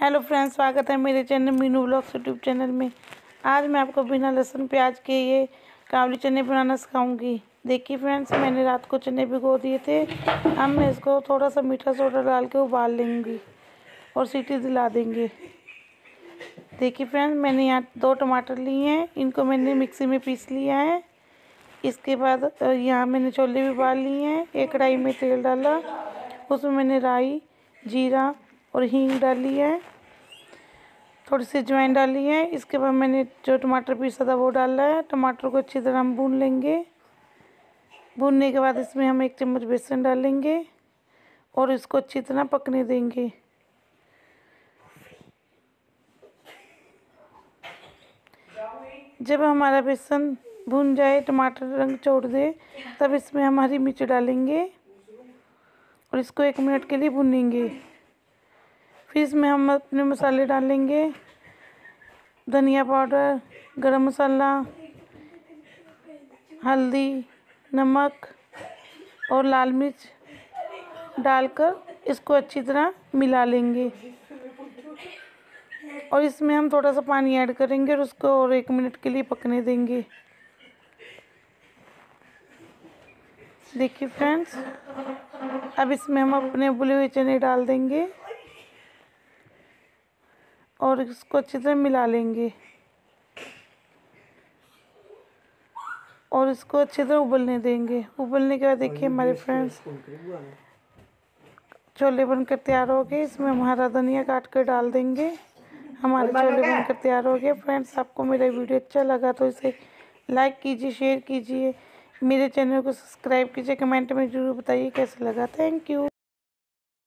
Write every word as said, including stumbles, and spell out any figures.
Hello friends, स्वागत है मेरे channel Meenu blogs YouTube channel में। आज मैं आपको बिना लहसुन प्याज के ये काबुली चने बनाना सिखाऊंगी। देखिए फ्रेंड्स, मैंने रात को चने भिगो दिए थे। अब मैं इसको थोड़ा सा मीठा सोडा डाल के उबाल लेंगी और सीटी दिला देंगे। देखिए फ्रेंड्स, मैंने यहाँ दो टमाटर लिए हैं, इनको मैंने मिक्सी में पीस लिया है। इसके बाद यहाँ मैंने छोले भी उबाल लिए हैं। एक कढ़ाई में तेल डाला, उसमें मैंने राई, जीरा और हींग डाली है, थोड़ी सी अजवाइन डाली है। इसके बाद मैंने जो टमाटर पीसा था वो डाला है। टमाटर को अच्छी तरह हम भून लेंगे। भूनने के बाद इसमें हम एक चम्मच बेसन डालेंगे और इसको अच्छी तरह पकने देंगे। जब हमारा बेसन भून जाए, टमाटर रंग छोड़ दे, तब इसमें हम हरी मिर्च डालेंगे और इसको एक मिनट के लिए भूनेंगे। फिर इसमें हम अपने मसाले डालेंगे, धनिया पाउडर, गरम मसाला, हल्दी, नमक और लाल मिर्च डालकर इसको अच्छी तरह मिला लेंगे। और इसमें हम थोड़ा सा पानी ऐड करेंगे और उसको और एक मिनट के लिए पकने देंगे। देखिए फ्रेंड्स, अब इसमें हम अपने उबले हुए चने डाल देंगे और इसको अच्छी तरह मिला लेंगे और इसको अच्छी तरह उबलने देंगे। उबलने के बाद देखिए हमारे फ्रेंड्स, छोले बनकर तैयार हो गए। इसमें हम हरा धनिया काट कर डाल देंगे। हमारे छोले बनकर तैयार हो गए। फ्रेंड्स, आपको मेरा वीडियो अच्छा लगा तो इसे लाइक कीजिए, शेयर कीजिए, मेरे चैनल को सब्सक्राइब कीजिए, कमेंट में ज़रूर बताइए कैसा लगा। Thank you.